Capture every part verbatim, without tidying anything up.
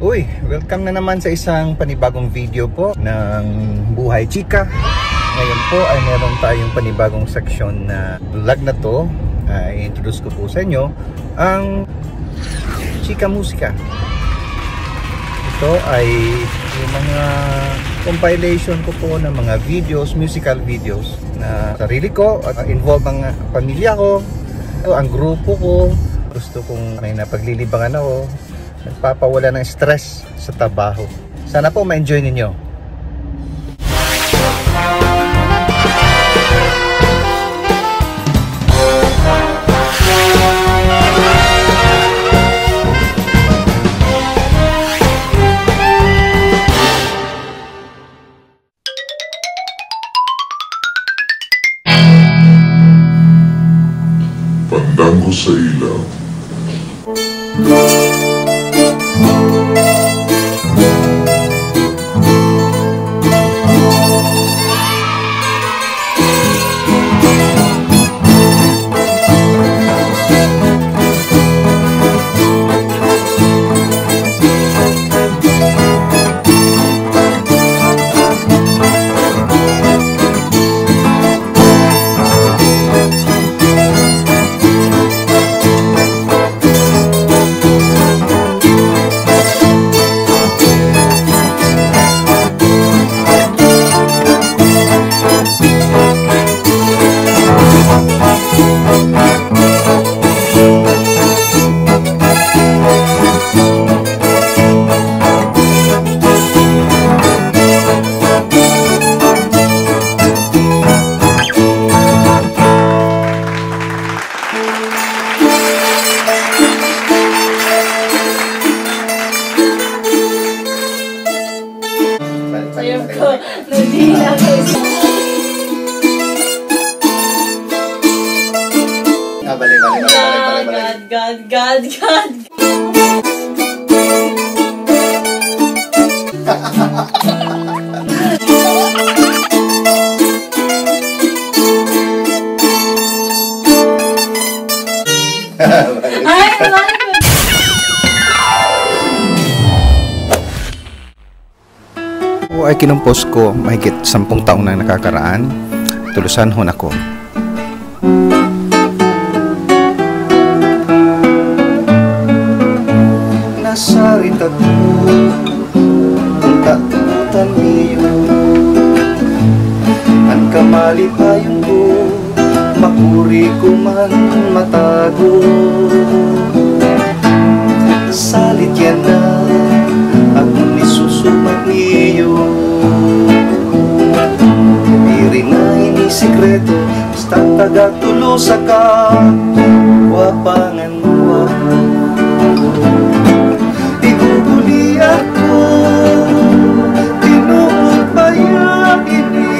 Uy, welcome na naman sa isang panibagong video po ng Buhay Chika. Ngayon po ay meron tayong panibagong section na vlog na to. uh, I-introduce ko po sa inyo ang Chika Musika. Ito ay yung mga compilation ko po ng mga videos, musical videos na sarili ko at involve ang pamilya ko, ang grupo ko. Gusto kong may napaglilibangan ako, nagpapawala ng stress sa trabaho. Sana po ma-enjoy ninyo. Pandango sa ilaw. Ayun ko, hindi na ako isa. Ah, balik, balik, balik, balik, balik. God, God, God, God. Ay, balik. Po ay kinumpos ko mahigit sampung taong na nakakaraan. Tulusan ho na ko. Nasarita ko ang tatutan niyo, ang kamali payong ko, makuri ko man matago. Salit yan na ako nisusumat niyo, di rin na inisikreto, basta taga-tulosa ka, wapangan mo ako. Ibubuli ako, tinuod pa yakini,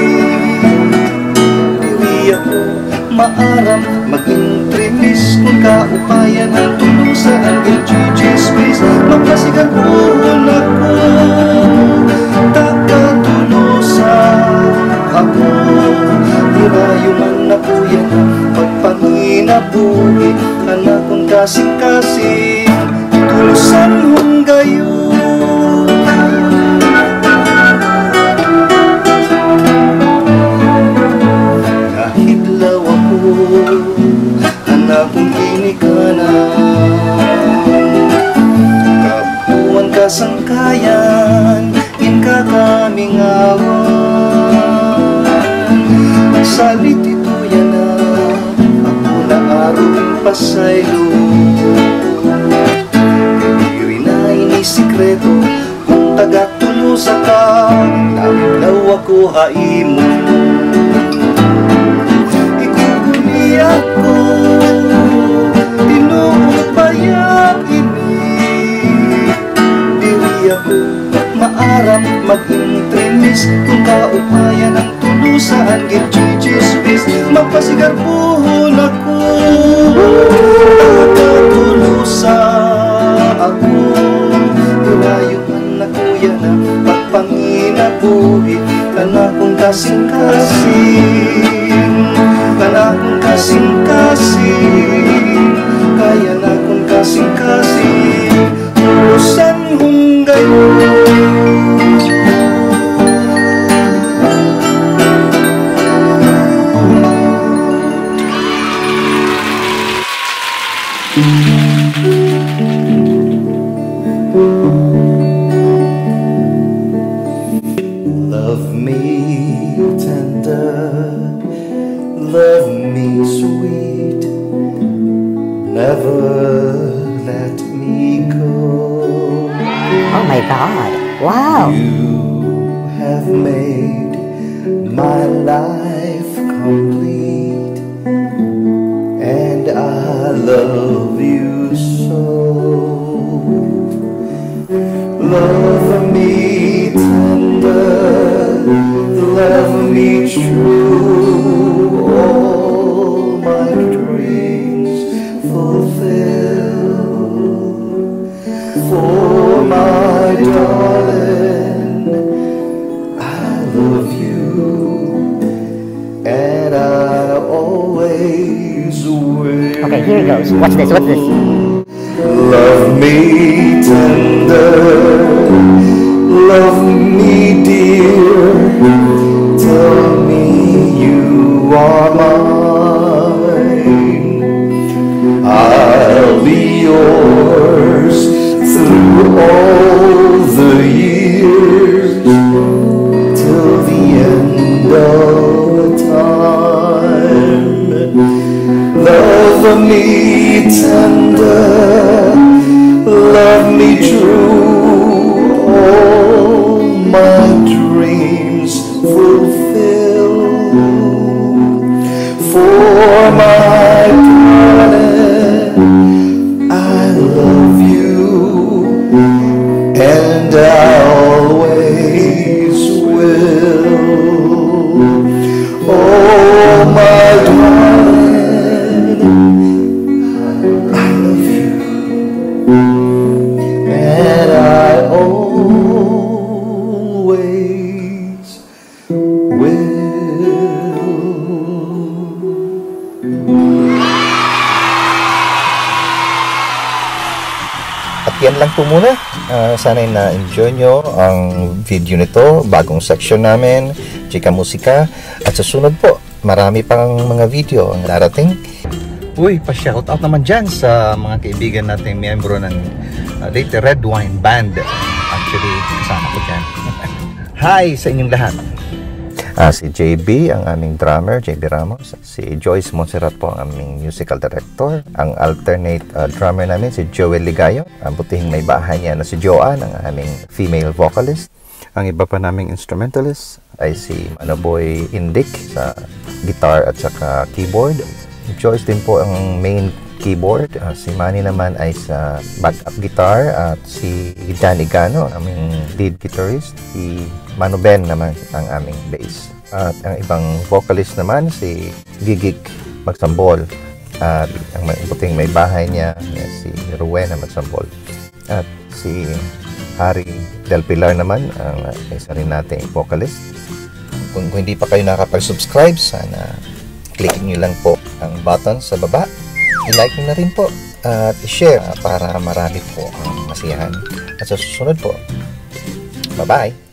diwi ako maaram, maging trimis kung kaupayan ang tulusa ang L G G space. Magpasigagpuhon ako, taga-tulusa ako, dirayo man na po yan pagpanginabuhi, anak kong kasing-kasing tulusan mong gayon. Kahit law ako, anak kong ginikanan, kabuuan kasangkayan, in kakaming awan. Magsalit ito yan na, ako na aruing pasaylo, di rin na inisikreto, kung taga-tulusa ka, dahil daw ako haimo. Ikuguli ako, tinuod pa yakini, diwi ako maaram, maging trimis kung kaupayan ang tulusaan, L G G space. Magpasigarpuhon ako, taga-tulusa ako, dirayo man na kuya na pagpanginabuhi, kana kong kasing-kasing, kana kong kasing-kasing, kaya na kong kasing-kasing, tulusan mong gayon. Love me tender, love me sweet, never let me go. Oh my God, wow. You have made my life complete, and I love you so. Love me tender, love me true, all my dreams fulfill. For my darling, I love you, and I always will. Okay, here it goes. What's this? What's this? Love me tender, love me dear, tell me you are mine. I'll be yours through all the years, till the end of time. Love me tender, love me true, all my dreams fulfill. For my darling, I love you, and I always will. Oh my darling, I love you, and I always will. At yan lang po muna. Uh, sana'y na-enjoy nyo ang video nito, bagong section namin, Chika Musika. At sa sunod po, marami pang mga video ang darating. Uy, pa-shoutout naman dyan sa mga kaibigan nating miyembro ng uh, Late Red Wine Band. Actually, kasama ko dyan. Hi sa inyong lahat. Uh, si J B, ang aming drummer, J B Ramos. Si Joyce Monserrat po ang aming musical director. Ang alternate uh, drummer namin, si Joel Ligayo. Ang butihing may bahay niya na si Joanne, ang aming female vocalist. Ang iba pa naming instrumentalist ay si Manoboy Indik sa guitar at saka keyboard. Joyce din po ang main keyboard. Uh, si Manny naman ay sa backup guitar. At si Dan Igano, aming lead guitarist. Si Mano Ben naman ang aming bass. At ang ibang vocalist naman, si Gigik Magsambol. At ang puting may bahay niya, si Rowena Magsambol. At si Harry Del Pilar naman, ang isa rin nating vocalist. Kung, kung hindi pa kayo nakapag-subscribe, sana click nyo lang po ang button sa baba. I-like nyo na rin po at i-share para marami po ang masiyahan. At sa susunod po, bye-bye!